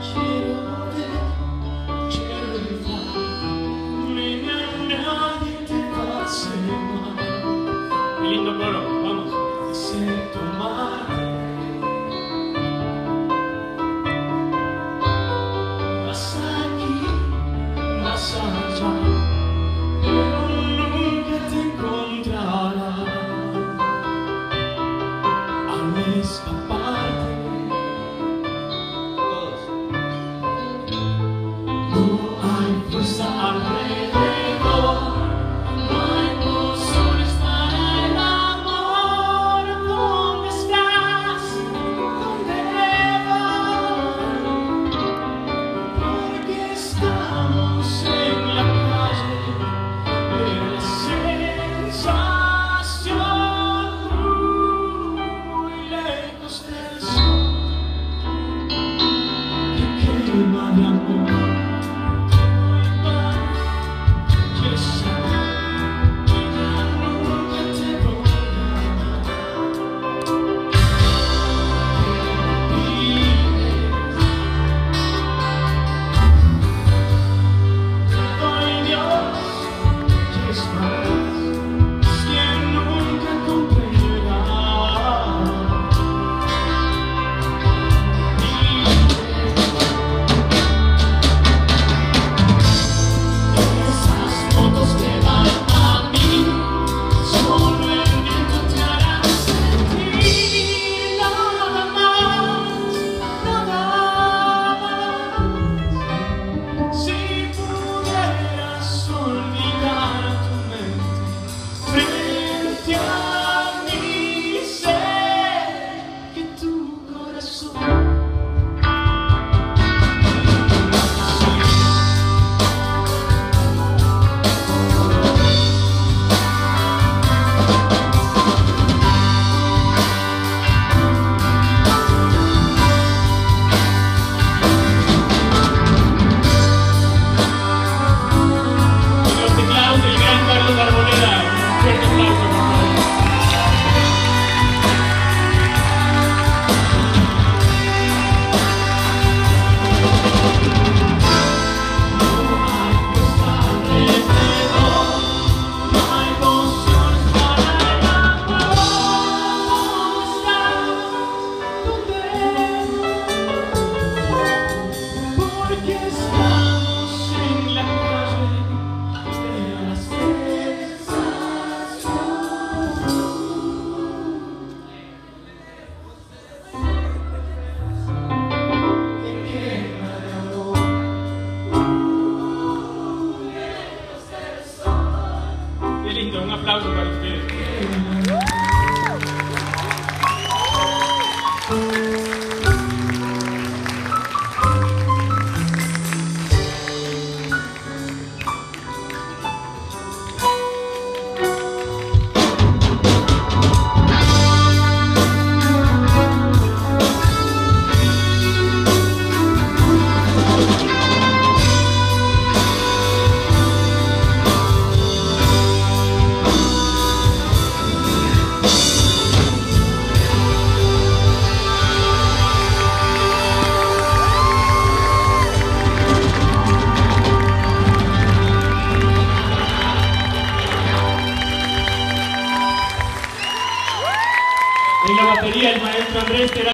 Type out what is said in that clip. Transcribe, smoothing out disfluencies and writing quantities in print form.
quiero evitar, niña, nadie te va a hacer mal. Qué lindo coro, vamos. Excepto amarte, vas aquí, vas allá, pero nunca te encontrarás a mi escaparte. No hay fuerza alrededor, no hay emociones para el amor. ¿Dónde estás? ¿Dónde vas? Porque estamos en la calle de la sensación, muy lejos del sol que quema de amor. Un aplauso para ustedes. En la batería el maestro Andrés